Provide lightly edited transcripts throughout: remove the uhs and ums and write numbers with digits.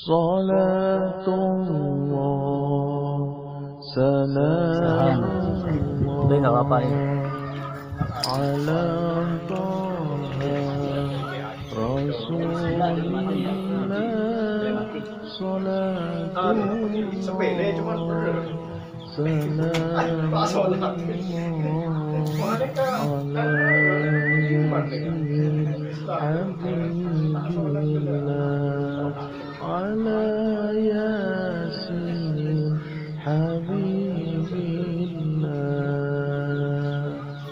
صلاة الله سلام الله على طه رسول الله صلاة الله سلام على ياسين حبيب الله على ياسين حبيب الله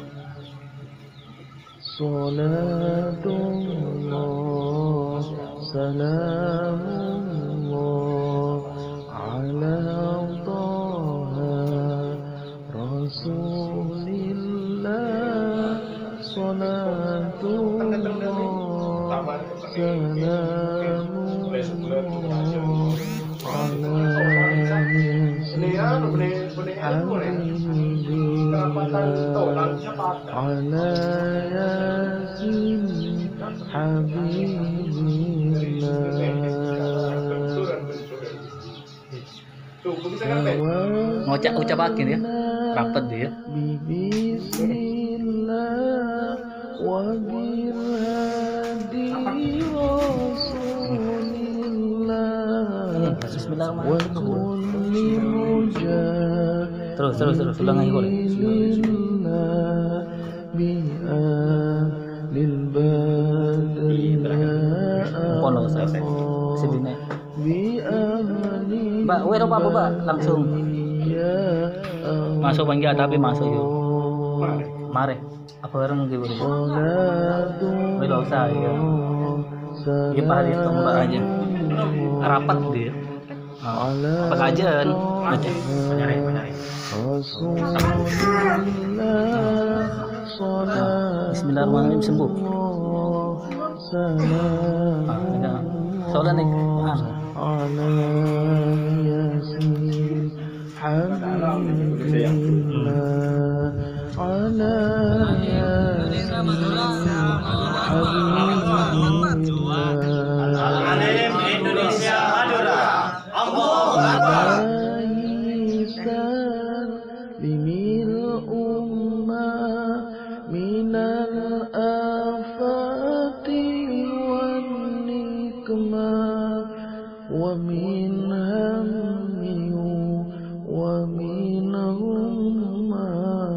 صلاة الله سلام الله على طه رسول الله صلاة الله سلام الله على ياسين حبيب الله ucapakin ya, rapat dia. Bismillah wa bilhadi rasulillah wa kulli mujah Terus ulang lagi boleh. lil badri Pono saya sedine. Mbak, weh apa Mbak? Langsung masuk bangga tapi masuk yuk. Mare. Apa orang gitu. Weh enggak usah ya. Dia pahari tombak aja. Rapat dia. Apa kajian? Baca. Benar. Bismillahirrahmanirrahim sembuh. Soalnya nih. على ياسين حبيب الله على ياسين حبيب الله Alim Indonesia Madura. Allahu Akbar. لمن الأمة من الآفات والنكمة ومن هم ومن غمة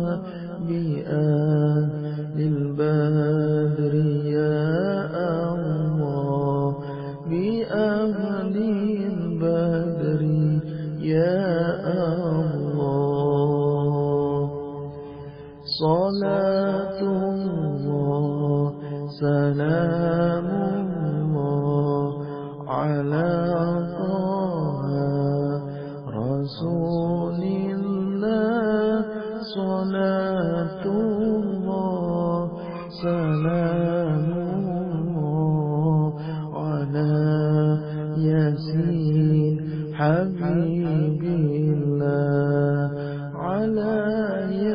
بآل البدر يا الله بأهل البدر يا الله صلاة الله سلام الله على طه رسول الله صلاة الله سلام الله على ياسين حبيب الله على